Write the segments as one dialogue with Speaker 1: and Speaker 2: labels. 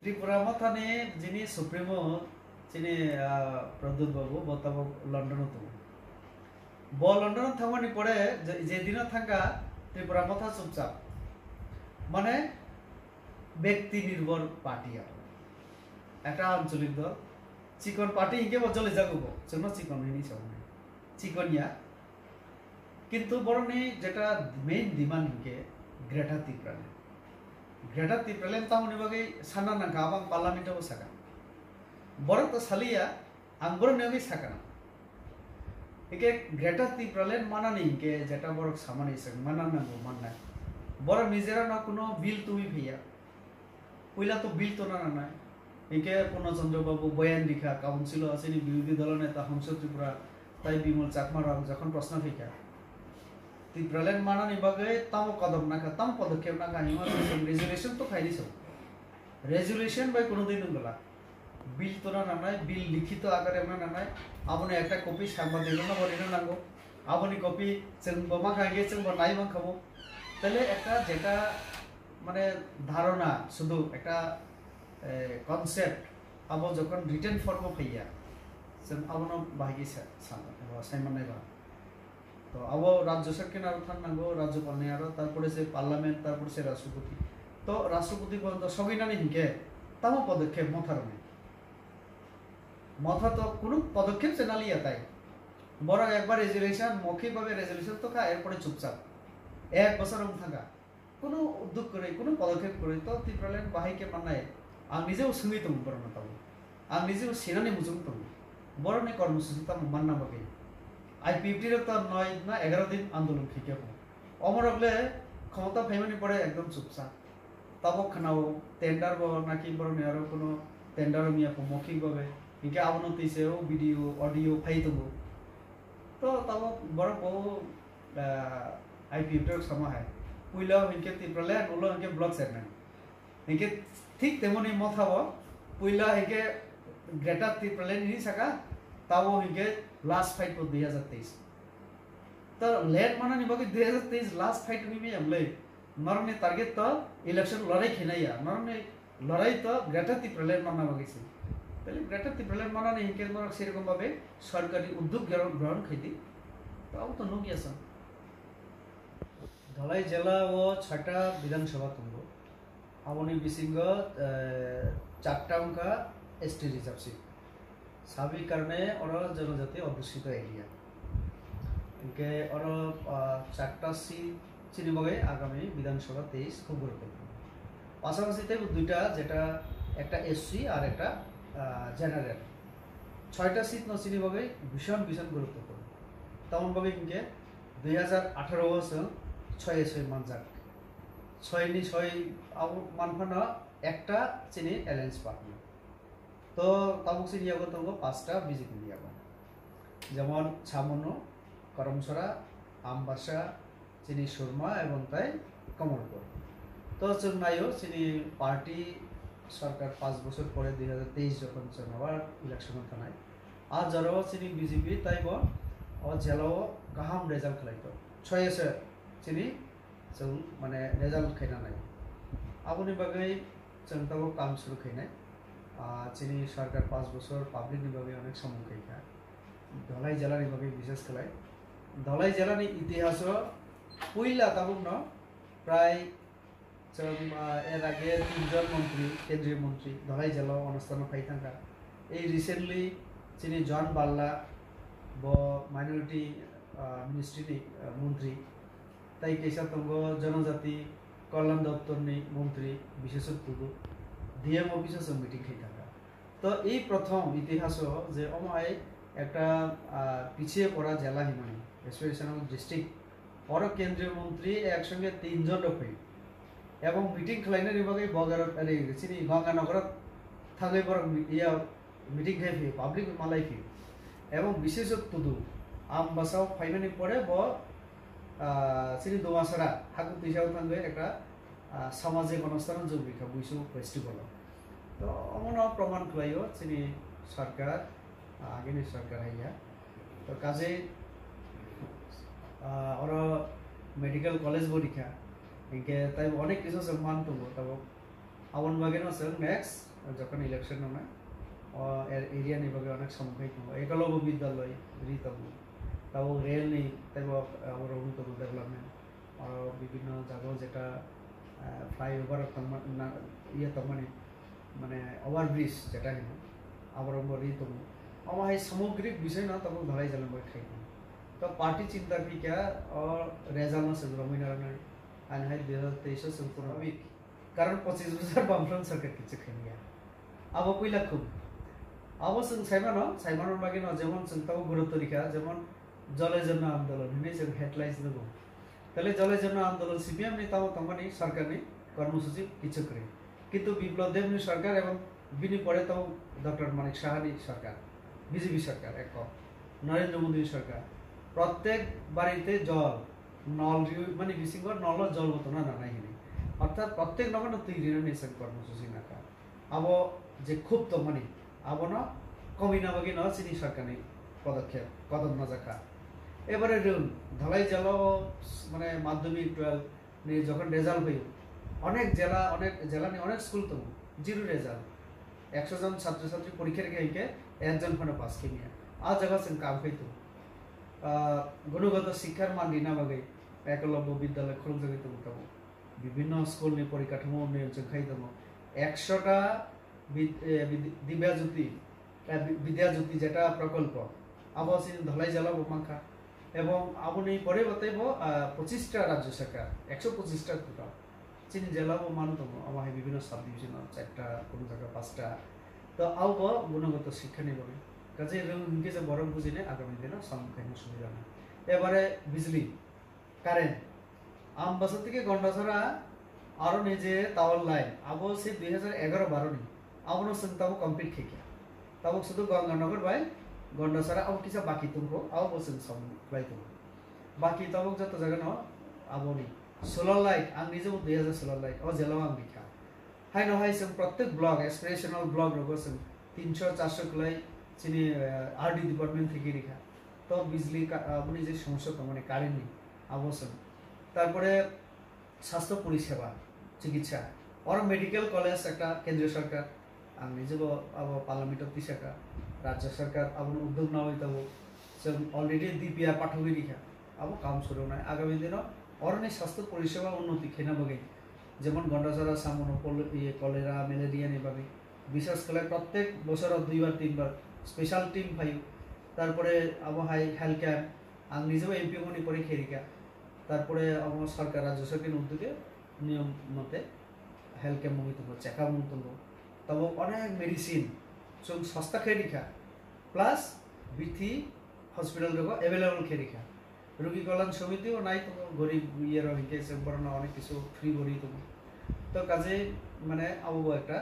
Speaker 1: त्रिपुरा माथाने जिनी supremo जिनी प्रद्युत बाबू बताबो London तो ब लंडन थांगनी पड़े जे दिन थांगा त्रिपुरा माथा चुपचाप माने व्यक्ति निर्भर पार्टी একটা আঞ্চলিক দল চিকন পার্টি হিকে বজলে যাগুবো জন্য চিকন হইনি সবনে চিকনিয়া কিন্তু বরনি যেটা মেইন ডিমান্ড হিকে গ্রেটার ত্রিপুরালেন তামনি বাগে সানা না গাবাং পার্লামেন্টও সাকা বড় তো সালিয়া আঙ্গুর নেগি সাকা না একে গ্রেটার ত্রিপুরালেন মানানি হিকে যেটা বড় সামানি সাক মানানাঙ্গো মাননা বড় নিজেরা না কোনো বিল তুমি ভিয়া পয়লা তো বিল তো না না একে পূর্ণচন্দ্র বাবু বয়ান লিখা কাউন্সিল আছে বিরোধী দল নেতা হংস ত্রিপুরা তাই বিমল চাকমারাং যখন প্রশ্ন ফিকা ত্রিপুরালেন মানানি বাগে তাম কদম নাকা তাম পদক্ষেপ নাকা হিমা রেজুলেশন তো খাইনি সব রেজুলেশন বাই কোনোদিন গলা বিল তো না নাই বিল লিখিত আকারে না নাই আপনি একটা কপি সাংবাদিক না বলিনো নাঙ্গো আপনি কপি जों বমা খাইগে जों নাই মান খাবো তাহলে একটা যেটা মানে ধারণা শুধু একটা কনসেপ্ট আবো যখন রিটেন ফর্ম ফাইয়া जों আবনো বাহিগি সাইমান নাইবা তো আবো রাজ্য সরকার আর থাকনাঙ্গো রাজ্যপাল নে আর তারপরে সে পার্লামেন্ট তারপরে সে রাষ্ট্রপতি তো রাষ্ট্রপতি পর্যন্ত সগিনানি হিকে তামো পদক্ষেপ মাথা তো কোনো পদক্ষেপ সে নালিয়া তাই বড় একবার রেজুলেশন মৌখিকভাবে রেজুলেশন তো এরপরে চুপচাপ এক বছর থাকা কোনো উদ্যোগ করে কোনো পদক্ষেপ করে তো ত্রিপুরালেন বাহিকে মানায় आं निजेও सोंगै दं बरना ताव आं निजेও सेनानि मुजुं दं बरनि कर्मसूची ताम मानना बागै आईपीएफटी रे तो 9 ना 11 दिन आंदोलन खिके अमरगले क्षमता फाइमानि पड़े एकदम चुपचाप ताबो खानाव टेंडार बो नाकि बरनि आरो कोनो टेंडार मिया को मौखिक भाबे इनके आवनो तैसेও वीडियो ऑडियो फाइ दंगो तो ताबो बर बो आईपीएफटी रे समा है पुइला इनके त्रिपुरालेन उलो इनके ब्लॉक चेयरमैन इनके ठीक तेमनि मथाव पयला हिके ग्रेटार त्रिपुरालेन नि साका तावो हिके लास्ट फाइट को 2023 तो लेट मानानि बागे 2023 लास्ट फाइट नि हमले नरने टारगेट तो इलेक्शन लड़ाई खिनाया नरने लड़ाई तो ग्रेटार त्रिपुरालेन माना बागे से पहले ग्रेटार त्रिपुरालेन मानानि हिके नरक सेरकम भाबे सरकारी उद्योग ग्रहण खैति तो अब तो नगिया सन धलाई जिला ও 6টা বিধানসভা তুঙ্গ आवनी बिसिंग 4टा उनका एसटी रिजर्व सीट सभी करने और जनजाति अध्युषित एरिया इनके और 4टा सीट चिनी बगे आगामी विधानसभा 23 खूब गुरुत्वपूर्ण पाशापाशि दुईटा जेटा एकटा एससी और एकटा जेनारेल 6टा सीट न चिनी बगे भीषण गुरुत्वपूर्ण तमन बगे इनके 2018 বছর 6 मानजाक 6 अब मानफाना एकटा चिनी एलायंस पार्टनार तो तामुक चिनी आगो तंगो 5टा बीजेपी नियागो जेमन छामनो करमसरा आमबासा चिनी सुरमा एवं ताई कमलपुर तो जों नायो चिनी पार्टी सरकार 5 বছর পরে 2023 যখন जों আবার ইলেকশন থানায় আর যারা চিনি বিজেপি তাইবো ও জেলাও গাহাম রেজাল্ট খালাইতো 6 চিনি जों माने रेजाल्ट खायना नाय आबुनि बागै जों ताबो काम शुरू खायनाय चिनी सरकार 5 বছর पाब्लिक नि बागै अनेक समूह खायखा धलाई जिलानि बागै विशेष खालाय धलाई जिलानि इतिहास पयला ताबो न प्राय जों एर आगे 3 জন मंत्री केंद्रीय मंत्री धलाई जिला अनुष्ठान खायथांगा এই রিসেন্টলি চিনি জন বাল্লা ব মাইনরিটি মিনিস্ট্রি मंत्री তাই কেসা তঙ্গ জনজাতি কল্যাণ দপ্তর নি মন্ত্রী বিশেষজ্ঞ ডিএম অফিসে সব মিটিং খাই থাকা তো এই প্রথম ইতিহাস যে অমায় একটা পিছিয়ে পড়া জেলা হিমানি এসোসিয়েশন ডিস্ট্রিক্ট और কেন্দ্রীয় মন্ত্রী একসঙ্গে 3 জন রকই এবং মিটিং খাইনার বিভাগে বগারত আরে চিনি গঙ্গানগর থালে পর ইয়া মিটিং খাই পাবলিক মালাই ফি এবং বিশেষজ্ঞ আম বাসাও ফাইনানি পড়ে ব চিনি দোমাসরা হাকু তিসাও থাকবে একটা সামাজিক অনুষ্ঠান জবিকা বুইসু ফেস্টিভ্যাল তো অমন প্রমাণ করাইও চিনি সরকার আগেনি সরকার হাইয়া তো কাজে और मेडिकल कॉलेज परीक्षा इनके तब अनेक किस सम्मान तुम तब आवन बागे नेक्स्ट যখন ইলেকশন নয় এরিয়া নিয়ে অনেক সম্মুখীন একলব্য বিদ্যালয় রিতম তাও রেল নেই তাই আমার অন্যতম ডেভেলপমেন্ট আর বিভিন্ন জায়গাও যেটা ফ্লাইওভার ইয়ে মানে ওভারব্রিজ যেটা হেন আবার রিতম আমার এই সামগ্রিক বিষয় না তখন ধরাই জানাম খাই তো পার্টি চিন্তা কি क्या और रेजल्ट से रमिनारन आन हाय 2023 से पूर्णविक कारण 25 বছর বামফ্রন্ট সরকার কিছু খেলিয়া अब কইলা খুব अब जों साइमानर बागै न जेमन जों ताव गुरुत्व रिखा जेमन जले जन आंदोलन हिने जों हेडलाइन्स दङ तले जले जन आंदोलन सीपीएम नि ताव तंगनि सरकारनि कर्मसूची কিছু करे किंतु विप्लव देवनि सरकार एवं बिनि परे ताव डॉक्टर मानिक साहानि सरकार बीजेपी सरकार एक नरेंद्र मोदी सरकार प्रत्येक बाड़ीते जल नल माने बिसिंग नल जल बतना नानाय हिने अर्थात प्रत्येक नगन तैरि नेसन कर्मसूची नाका अब जे खूब तो माने अब न कमी ना बाकी न चिनी सरकार पदक्षेप कदम नजाखा एबारे रों धलाई जल माने माध्यमिक 12 नि जखन रेजाल्ट हयो अनेक जिला नि अनेक स्कुल तो जिरो रेजाल्ट 100 जन छात्र छात्री परीक्षा के एकजन खने पास किनिया आ जगह जों काम फैतो गुणगत शिक्षार मान दिना बागै एकलब्य विद्यालय खरं जगै तो विभिन्न स्कुल नि परिकाठामो उन्नयन जों खाइ दङ 100टा विद्याज्योति जेटा प्रकल्प अब धलाई जला माखा एवं आबनी परे बताइब 25टा राज्य सरकार 125टा टोटाल चिनी जिला मान दङ अब विभिन्न सब डिविजन 4टा कोन जगह 5टा तो अब गुणगत शिक्षा नि बागै काजे रोंगे जे बरम बुझिने आगामी दिन सम्मुखीन सुविधा ना एबारे बिजली कारेन्ट आम बसत থেকে गंडासरा आरो निजे टावर लाइन अब से 2011-12 नि आवनो संताव कंप्लीट खेकिया तब शुद्ध गंगानगर बाय गंडासरा अब किसा बाकी तुमको अब बसन सम बाय तुम बाकी तब जत जगह न आवनी सोलर लाइट आं निजे 2016 लाइट अब जेलाव आं बिखा हाय न हाय जों प्रत्येक ब्लॉक एस्पिरेशनल ब्लॉक रगो जों 300-400 क्लाई चिनी आरडी डिपार्टमेंट থেকে রেখা তো বিজলি আপনি যে সমস্যা তো মানে কারেন্ট নেই অবশ্যই তারপরে স্বাস্থ্য পরিষেবা চিকিৎসা और मेडिकल कॉलेज একটা কেন্দ্রীয় সরকার আর নিজে अब पार्लियामेंट तिसाखा राज्य सरकार अब उद्योग ना होइताब जों अलरेडी डीपीआर पाठबि রেখা अब काम शुरू নাই आगामी दिन और ने स्वास्थ्य परिषेबा उन्नति खेना बगे जेमन गंडासरा सामनो कलेरा ম্যালেরিয়া नि बागै विशेष করে प्रत्येक বছর 2 বার 3 বার स्पेशल टीम फाइव तारपरे अब हाई हेल्थ कैम्प आं निजेबो एमपी मनि परीक्षा रिखा तारपरे अब सरकार राज्य सरकार उद्योगे नियम मते हेल्थ कैम्प मुई तो चेकअप मुई तो तब अनेक मेडिसिन जों सस्ता खे रिखा प्लस बिथि हॉस्पिटल रगो अवेलेबल खे रिखा रोगी कल्याण समितिও নাই তো গরিব ইয়ের হিকে সম্পূর্ণ অনেক কিছু ফ্রি করি তো কাজে মানে আবো একটা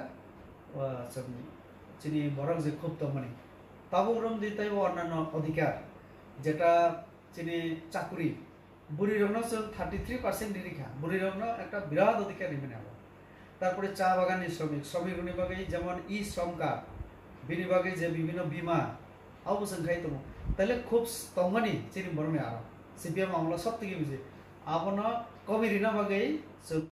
Speaker 1: চিনি বরক যে খুব তো মানে তাবরম দিতে অন্যান্য অধিকার যেটা চিনি চাকরি বুড়ি রংন 33% নিরিখা বুড়ি রংন একটা বিরাট অধিকার নিবে না তারপরে চা বাগানের শ্রমিক বিভাগে যেমন ই শ্রম কার্ড বিভাগে যে বিভিন্ন বীমা অবসর খাই তো তাহলে খুব স্তম্ভনি চিনি বরমে আর সিপিএম আমলা সব থেকে বুঝে আপন কবি ঋণা বাগেই